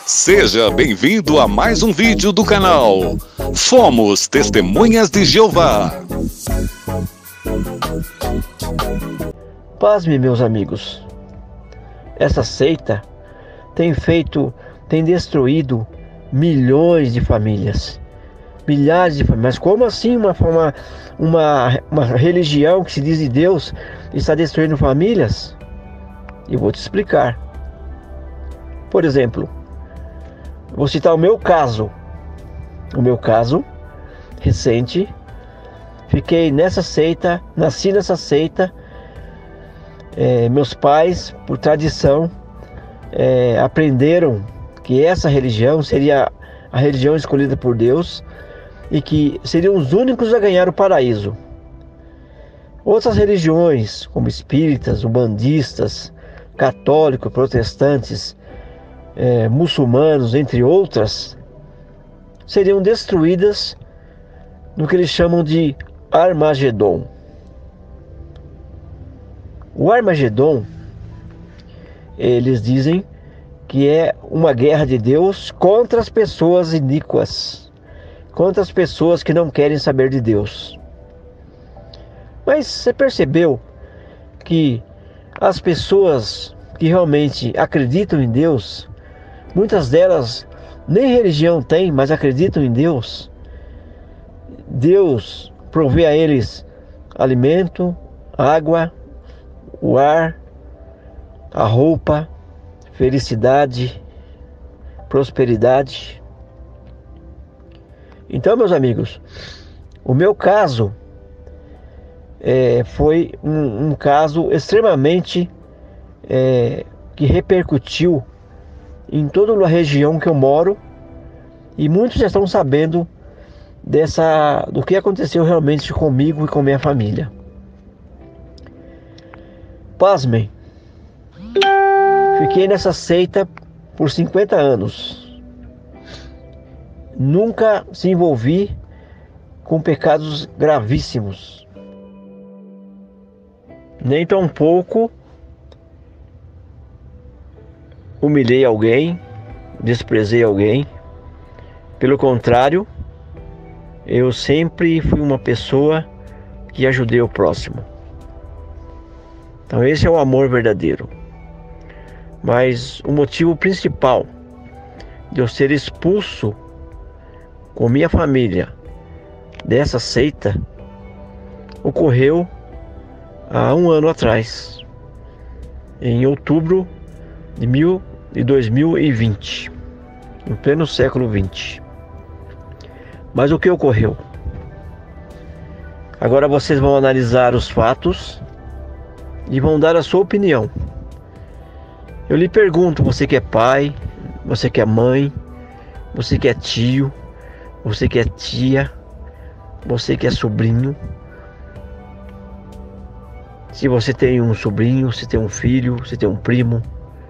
Seja bem-vindo a mais um vídeo do canal Fomos Testemunhas de Jeová. Pasme, meus amigos, essa seita tem destruído milhões de famílias, milhares de famílias. Mas como assim uma religião que se diz de Deus está destruindo famílias? Eu vou te explicar. Por exemplo, vou citar o meu caso. O meu caso recente, fiquei nessa seita, nasci nessa seita. Meus pais, por tradição, aprenderam que essa religião seria a religião escolhida por Deus e que seriam os únicos a ganhar o paraíso. Outras religiões, como espíritas, umbandistas, católicos, protestantes, muçulmanos, entre outras, seriam destruídas no que eles chamam de Armagedon. O Armagedon, eles dizem que é uma guerra de Deus contra as pessoas iníquas, contra as pessoas que não querem saber de Deus. Mas você percebeu que as pessoas que realmente acreditam em Deus, muitas delas nem religião têm, mas acreditam em Deus. Deus provê a eles alimento, água, o ar, a roupa, felicidade, prosperidade. Então, meus amigos, o meu caso foi um caso extremamente que repercutiu em toda a região que eu moro, e muitos já estão sabendo do que aconteceu realmente comigo e com minha família. Pasmem, fiquei nessa seita por 50 anos. Nunca se envolvi com pecados gravíssimos. Nem tampouco humilhei alguém, desprezei alguém. Pelo contrário, eu sempre fui uma pessoa que ajudei o próximo. Então esse é o amor verdadeiro. Mas o motivo principal de eu ser expulso com minha família dessa seita ocorreu há um ano atrás, em outubro de 2020, no pleno século XX. Mas o que ocorreu? Agora vocês vão analisar os fatos e vão dar a sua opinião. Eu lhe pergunto, você que é pai, você que é mãe, você que é tio, você que é tia, você que é sobrinho, se você tem um sobrinho, se tem um filho, se tem um primo,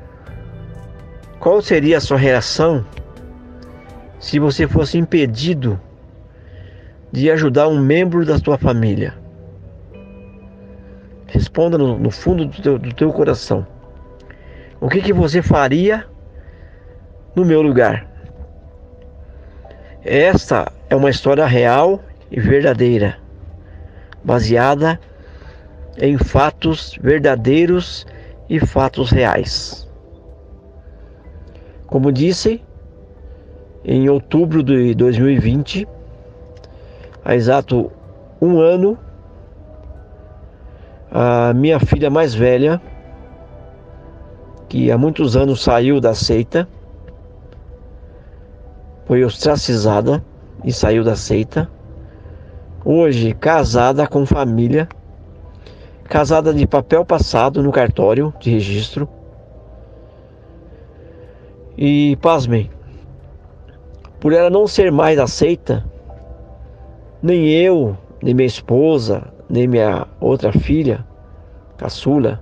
qual seria a sua reação se você fosse impedido de ajudar um membro da sua família? Responda no fundo do teu coração. O que você faria no meu lugar? Esta é uma história real e verdadeira, baseada em fatos verdadeiros e fatos reais. Como disse, em outubro de 2020, há exato um ano, a minha filha mais velha, que há muitos anos saiu da seita, foi ostracizada e saiu da seita. Hoje casada com família, casada de papel passado no cartório de registro. E pasmem, por ela não ser mais da seita, nem eu, nem minha esposa, nem minha outra filha, caçula,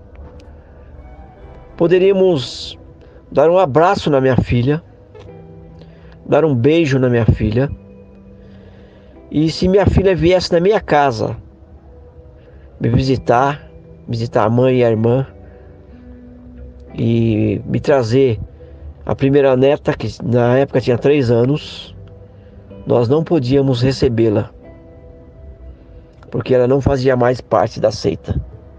poderíamos dar um abraço na minha filha, dar um beijo na minha filha. E se minha filha viesse na minha casa me visitar a mãe e a irmã, e me trazer A primeira neta, que na época tinha 3 anos, nós não podíamos recebê-la, porque ela não fazia mais parte da seita.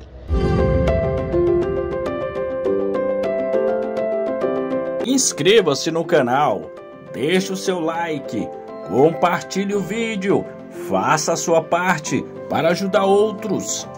Inscreva-se no canal, deixe o seu like, compartilhe o vídeo, faça a sua parte para ajudar outros.